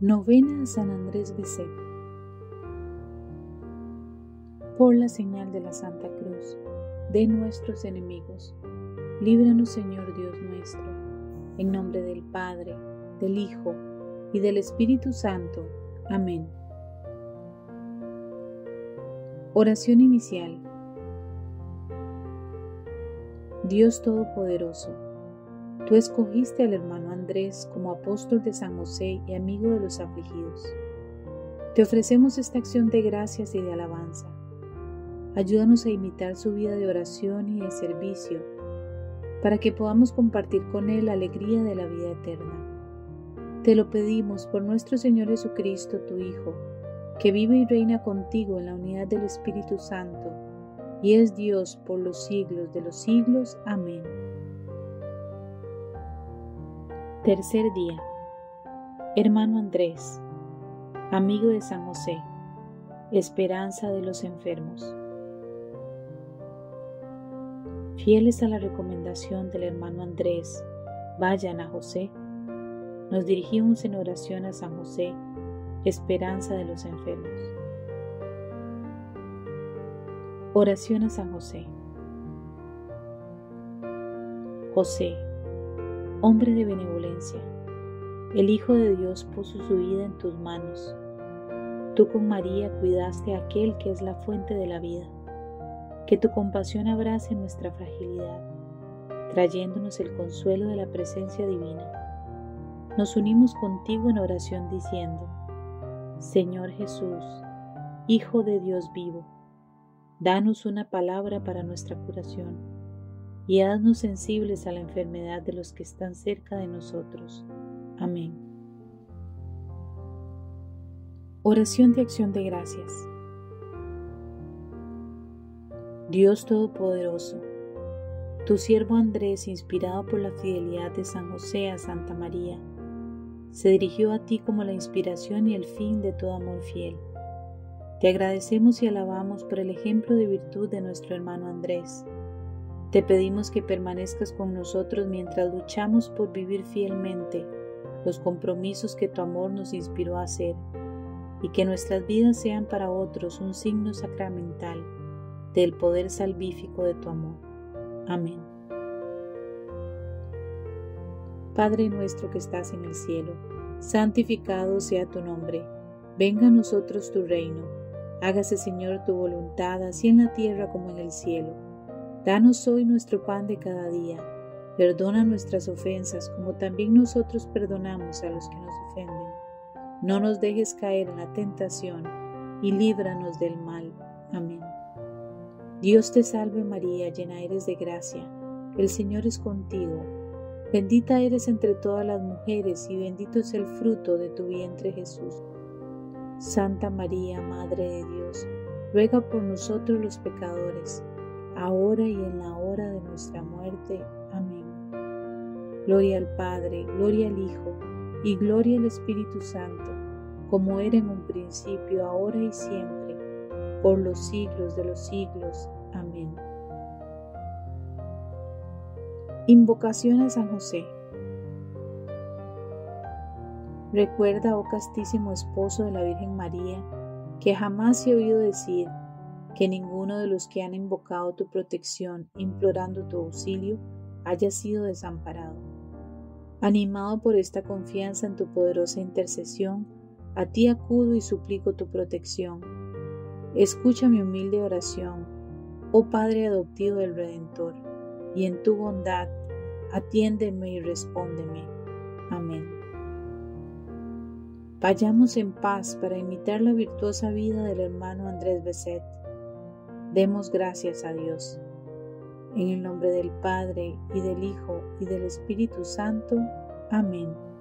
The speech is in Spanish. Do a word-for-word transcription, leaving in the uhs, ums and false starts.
Novena a San Andrés Bessette. Por la señal de la Santa Cruz de nuestros enemigos, líbranos, Señor Dios nuestro, en nombre del Padre, del Hijo y del Espíritu Santo. Amén. Oración inicial. Dios Todopoderoso, tú escogiste al hermano Andrés como apóstol de San José y amigo de los afligidos. Te ofrecemos esta acción de gracias y de alabanza. Ayúdanos a imitar su vida de oración y de servicio, para que podamos compartir con él la alegría de la vida eterna. Te lo pedimos por nuestro Señor Jesucristo, tu Hijo, que vive y reina contigo en la unidad del Espíritu Santo, y es Dios por los siglos de los siglos. Amén. Tercer día. Hermano Andrés, amigo de San José, esperanza de los enfermos. Fieles a la recomendación del hermano Andrés, vayan a José, nos dirigimos en oración a San José, esperanza de los enfermos. Oración a San José. José, hombre de benevolencia, el Hijo de Dios puso su vida en tus manos. Tú con María cuidaste a aquel que es la fuente de la vida. Que tu compasión abrace nuestra fragilidad, trayéndonos el consuelo de la presencia divina. Nos unimos contigo en oración diciendo: Señor Jesús, Hijo de Dios vivo, danos una palabra para nuestra curación y haznos sensibles a la enfermedad de los que están cerca de nosotros. Amén. Oración de acción de gracias. Dios Todopoderoso, tu siervo Andrés, inspirado por la fidelidad de San José a Santa María, se dirigió a ti como la inspiración y el fin de todo amor fiel. Te agradecemos y alabamos por el ejemplo de virtud de nuestro hermano Andrés. Te pedimos que permanezcas con nosotros mientras luchamos por vivir fielmente los compromisos que tu amor nos inspiró a hacer, y que nuestras vidas sean para otros un signo sacramental del poder salvífico de tu amor. Amén. Padre nuestro que estás en el cielo, santificado sea tu nombre. Venga a nosotros tu reino. Hágase, Señor, tu voluntad, así en la tierra como en el cielo. Danos hoy nuestro pan de cada día. Perdona nuestras ofensas, como también nosotros perdonamos a los que nos ofenden. No nos dejes caer en la tentación, y líbranos del mal. Amén. Dios te salve María, llena eres de gracia, el Señor es contigo. Bendita eres entre todas las mujeres, y bendito es el fruto de tu vientre Jesús. Santa María, Madre de Dios, ruega por nosotros los pecadores, ahora y en la hora de nuestra muerte. Amén. Gloria al Padre, gloria al Hijo, y gloria al Espíritu Santo, como era en un principio, ahora y siempre, por los siglos de los siglos. Amén. Invocación a San José. Recuerda, oh castísimo esposo de la Virgen María, que jamás se ha oído decir que ninguno de los que han invocado tu protección, implorando tu auxilio, haya sido desamparado. Animado por esta confianza en tu poderosa intercesión, a ti acudo y suplico tu protección. Escucha mi humilde oración, oh Padre adoptivo del Redentor, y en tu bondad atiéndeme y respóndeme. Amén. Vayamos en paz para imitar la virtuosa vida del hermano Andrés Bessette. Demos gracias a Dios. En el nombre del Padre, y del Hijo, y del Espíritu Santo. Amén.